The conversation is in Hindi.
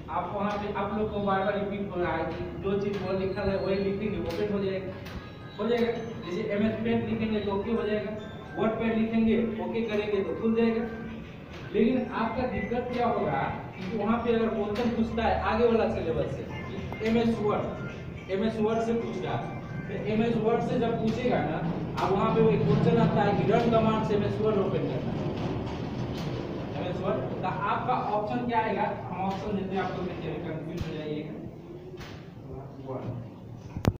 आप वहाँ पे आप लोग को बार बार रिपीट हो रहा है कि जो चीज़ वो लिखा है वही लिखेंगे, ओपन हो जाएगा, हो जाएगा। जैसे MS पेंट लिखेंगे तो ओके हो जाएगा, वर्ड पैड लिखेंगे ओके करेंगे तो खुल जाएगा। लेकिन आपका दिक्कत क्या होगा कि वहाँ पे अगर क्वेश्चन पूछता है आगे वाला सिलेबस से, MS वर्ड से पूछ रहा है, तो MS वर्ड से जब पूछेगा ना, अब वहाँ पे वो क्वेश्चन आता है कि रन कमांड से MS वर्ड ओपन करना है। MS वर्ड तो आपका ऑप्शन क्या आएगा, हम ऑप्शन देते हैं आपको, कंफ्यूज हो जाइएगा।